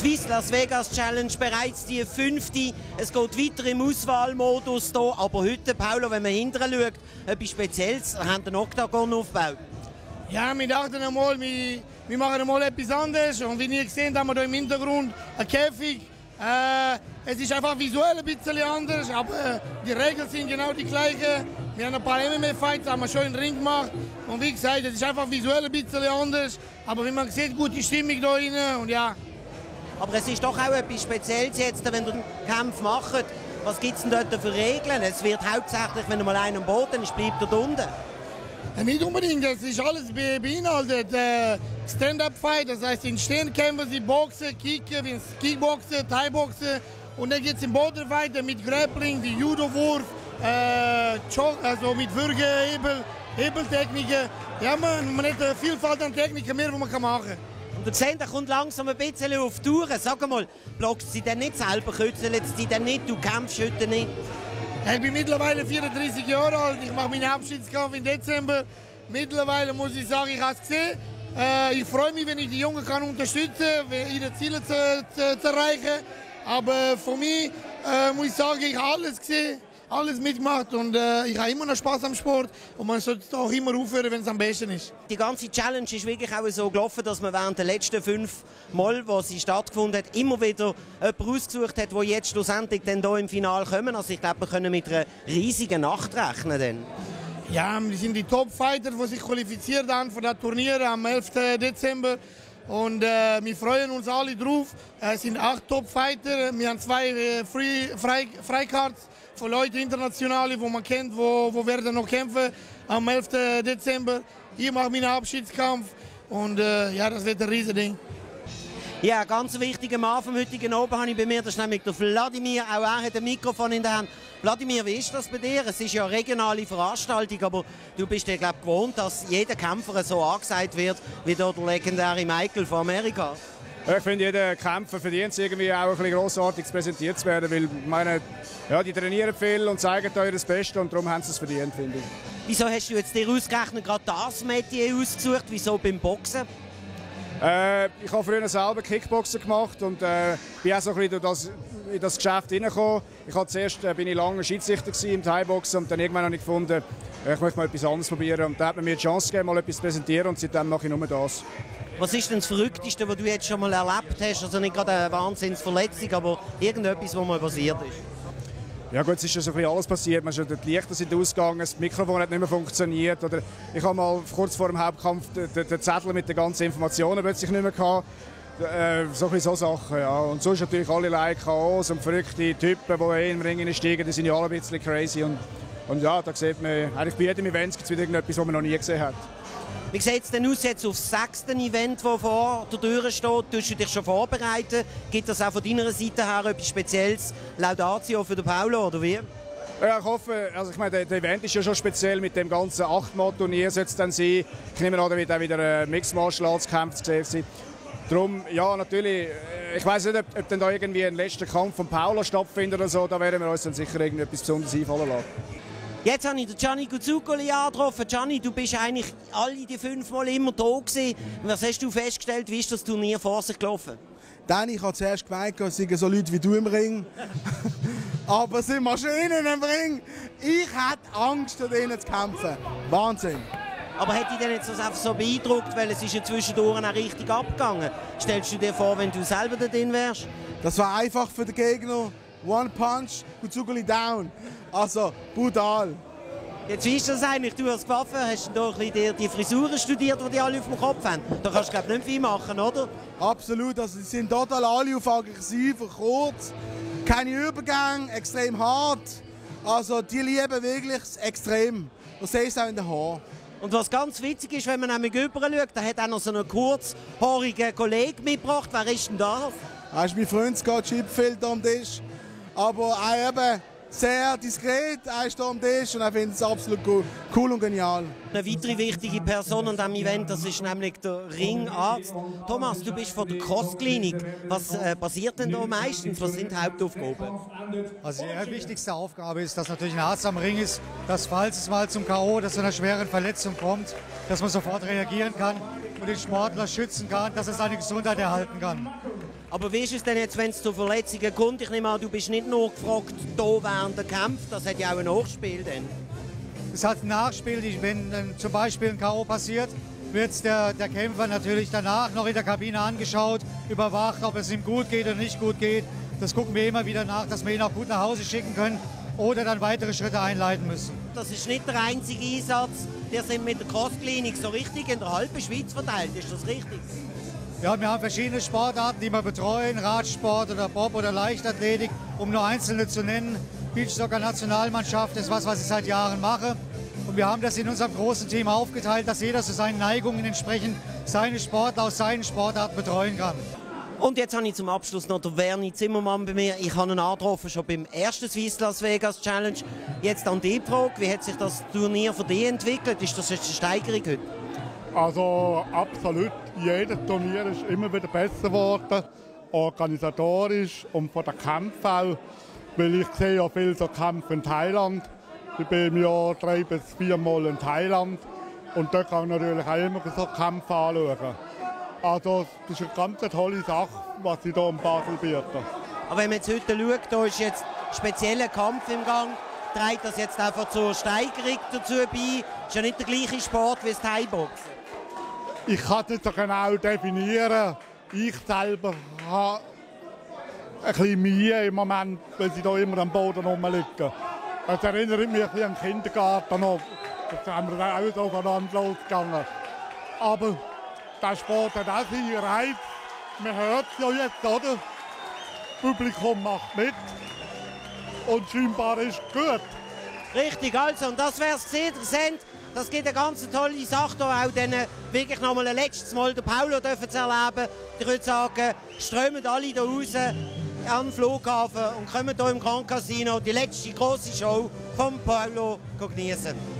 Swiss Las Vegas Challenge bereits die 5. Es geht weiter im Auswahlmodus hier. Aber heute, Paolo, wenn man hinterher schaut, etwas Spezielles, haben den Oktagon aufgebaut. Ja, wir dachten einmal, wir machen einmal etwas anderes. Und wie ihr gesehen haben wir hier im Hintergrund einen Käfig. Es ist einfach visuell ein bisschen anders, aber die Regeln sind genau die gleichen. Wir haben ein paar MMA-Fights, haben wir schon im Ring gemacht. Und wie gesagt, es ist einfach visuell ein bisschen anders. Aber wie man sieht, gute Stimmung hier drin. Und ja. Aber es ist doch auch etwas Spezielles jetzt, wenn ihr den Kampf macht. Was gibt es denn dort für Regeln? Es wird hauptsächlich, wenn mal einer am Boden ist, bleibt er unten. Nicht unbedingt, das ist alles beinhaltet. Stand-up-Fight, das heißt in Stehen kämpfen sie, Boxen, Kicken, Kickboxen, Thai-Boxen. Und dann geht es im Boden weiter mit Grappling, die Judo-Wurf, also mit Würge, Hebeltechniken. Ja, man hat eine Vielfalt an Techniken mehr, die man machen kann. Und ihr seht, er kommt langsam ein bisschen auf die Touren. Sag mal, blockst sie denn nicht selber, kürzeln sie denn nicht, du kämpfst heute nicht? Ich bin mittlerweile 34 Jahre alt, ich mache meinen Abschiedskampf im Dezember. Mittlerweile muss ich sagen, ich habe es gesehen. Ich freue mich, wenn ich die Jungen kann unterstützen kann, ihre Ziele zu erreichen. Aber für mich muss ich sagen, ich habe alles gesehen, alles mitgemacht und ich habe immer noch Spaß am Sport. Und man sollte auch immer aufhören, wenn es am besten ist. Die ganze Challenge ist wirklich auch so gelaufen, dass man während der letzten 5 Mal, wo sie stattgefunden hat, immer wieder jemanden ausgesucht hat, der jetzt schlussendlich dann hier im Finale kommen. Also ich glaube, wir können mit einer riesigen Nacht rechnen. Dann. Ja, wir sind die Top-Fighter, die sich qualifiziert haben für das Turnier am 11. Dezember. Und wir freuen uns alle drauf. Es sind 8 Top-Fighter. Wir haben 2 Freicards für Leute internationale, die man kennt, wo werden noch kämpfen am 11. Dezember. Hier mache ich meinen Abschiedskampf. Und ja, das wird ein Riesending. Ja, ganz wichtiger Mann vom heutigen Abend habe ich bei mir, das ist nämlich der Wladimir. Auch er hat ein Mikrofon in der Hand. Wladimir, wie ist das bei dir? Es ist ja eine regionale Veranstaltung, aber du bist ja glaub, gewohnt, dass jeder Kämpfer so angesagt wird, wie der legendäre Michael von Amerika. Ich finde, jeder Kämpfer verdient es irgendwie auch ein bisschen grossartig präsentiert zu werden, weil ich meine, ja, die trainieren viel und zeigen euch das Beste und darum haben sie es verdient, finde ich. Wieso hast du jetzt dir ausgerechnet gerade das Metier ausgesucht? Wieso beim Boxen? Ich habe früher selber Kickboxen gemacht und bin auch so ein bisschen in das Geschäft hineingekommen. Zuerst bin ich lange Schiedsrichter im Thai-Boxen und dann irgendwann habe ich gefunden, ich möchte mal etwas anderes probieren. Und da hat man mir die Chance gegeben, mal etwas zu präsentieren und seitdem mache ich nur das. Was ist denn das Verrückteste, was du jetzt schon mal erlebt hast? Also nicht gerade eine Wahnsinnsverletzung, aber irgendetwas, was mal passiert ist? Ja gut, es ist ja so ein bisschen alles passiert. Die Lichter sind ausgegangen, das Mikrofon hat nicht mehr funktioniert. Oder ich habe mal kurz vor dem Hauptkampf den Zettel mit den ganzen Informationen plötzlich nicht mehr gehabt. So Sachen, ja. Und sonst natürlich alle Leute Chaos und verrückte Typen, die im Ring steigen, die sind ja alle ein bisschen crazy. Und ja, da sieht man, eigentlich bei jedem Event gibt es wieder irgendetwas, was man noch nie gesehen hat. Wie sieht es denn aus jetzt auf das 6. Event, das vor der Tür steht? Tust du dich schon vorbereiten? Gibt es auch von deiner Seite her etwas Spezielles? Laudatio für den Paulo, oder wie? Ja, ich hoffe, also ich meine, der Event ist ja schon speziell mit dem ganzen 8-Mal-Turnier soll es dann sein. Ich nehme an, da wird auch wieder Mixed Martial Arts Kämpfe zu sehen sein. Darum, ja, natürlich, ich weiß nicht, ob dann da irgendwie ein letzter Kampf von Paulo stattfindet oder so, da werden wir uns dann sicher irgendetwas Besonderes einfallen lassen. Jetzt habe ich den Gianni Guzzuccoli angetroffen. Gianni, du bist eigentlich alle die 5 Mal immer da gewesen. Was hast du festgestellt, wie ist das Turnier vor sich gelaufen? Dann, ich habe zuerst gemeint, es seien so Leute wie du im Ring. Aber es sind Maschinen im Ring. Ich hatte Angst, da drinnen zu kämpfen. Wahnsinn. Aber hätte dich denn jetzt das einfach so beeindruckt, weil es ist ja zwischendurch auch richtig abgegangen? Stellst du dir vor, wenn du selber da drin wärst? Das war einfach für den Gegner. One Punch, Guzzuccoli down. Also, brutal. Jetzt wie ist das eigentlich? Du als Waffe hast du die Frisuren studiert, die alle auf dem Kopf haben. Da kannst du glaube nicht viel machen, oder? Absolut, also sie sind total alle auf aggressiv, kurz, keine Übergänge, extrem hart. Also die lieben wirklich extrem. Du siehst es auch in den Haaren. Und was ganz witzig ist, wenn man nämlich rüber schaut, da hat auch noch so einen kurzhaarigen Kollegen mitgebracht. Wer ist denn das? Das ist mein Freund Scott Chipfeld am Tisch. Aber auch eben sehr diskret, er ist hier am Tisch und er findet es absolut cool und genial. Eine weitere wichtige Person an diesem Event, das ist nämlich der Ringarzt. Thomas, du bist von der Crossklinik. Was passiert denn da meistens? Was sind die Hauptaufgaben? Also die wichtigste Aufgabe ist, dass natürlich ein Arzt am Ring ist, dass falls es mal zum K.O., dass zu einer schweren Verletzung kommt, dass man sofort reagieren kann. und den Sportler schützen kann, dass er seine Gesundheit erhalten kann. Aber wie ist es denn jetzt, wenn es zu Verletzungen kommt? Ich nehme an, du bist nicht nur gefragt, hier während der Kämpfe, das hat ja auch ein Nachspiel dann. Es hat ein Nachspiel, wenn zum Beispiel ein K.O. passiert, wird der Kämpfer natürlich danach noch in der Kabine angeschaut, überwacht, ob es ihm gut geht oder nicht gut geht. Das gucken wir immer wieder nach, dass wir ihn auch gut nach Hause schicken können oder dann weitere Schritte einleiten müssen. Das ist nicht der einzige Einsatz. Wir sind mit der Crossklinik so richtig in der halben Schweiz verteilt. Ist das richtig? Ja, wir haben verschiedene Sportarten, die wir betreuen, Radsport oder Bob oder Leichtathletik, um nur einzelne zu nennen. Beachsoccer-Nationalmannschaft ist was ich seit Jahren mache. Und wir haben das in unserem großen Team aufgeteilt, dass jeder zu seinen Neigungen entsprechend seine Sportler aus seinen Sportarten betreuen kann. Und jetzt habe ich zum Abschluss noch den Werni Zimmermann bei mir. Ich habe ihn angetroffen schon beim ersten Swiss Las Vegas Challenge. Jetzt an die Frage, wie hat sich das Turnier für dich entwickelt? Ist das jetzt eine Steigerung heute? Also absolut. Jedes Turnier ist immer wieder besser geworden. Organisatorisch und von den Kämpfen auch. Weil ich sehe ja viele so Kämpfe in Thailand. Ich bin im Jahr 3 bis 4 Mal in Thailand. Und dort kann ich natürlich auch immer so Kämpfe anschauen. Also das ist eine ganz tolle Sache, was sie hier in Basel bieten. Aber wenn man jetzt heute schaut, da ist jetzt ein spezieller Kampf im Gang. Trägt das jetzt einfach zur Steigerung dazu bei? Ist ja nicht der gleiche Sport wie das Thai-Boxen. Ich kann es nicht so genau definieren. Ich selber habe ein bisschen Mühe im Moment, weil sie hier immer am Boden rumliegen. Das erinnert mich ein bisschen an den Kindergarten noch. Da haben wir auch so voneinander losgegangen. Aber der Sport hat auch seinen Reiz. Man hört es ja jetzt, oder? Das Publikum macht mit. Und scheinbar ist es gut. Richtig, also, und das wäre es gesehen. Das gibt eine ganz tolle Sache, hier auch dann wirklich noch mal ein letztes Mal den Paulo zu erleben. Ich würde sagen, strömen alle hier raus an den Flughafen und kommen hier im Grand Casino die letzte grosse Show von Paulo genießen.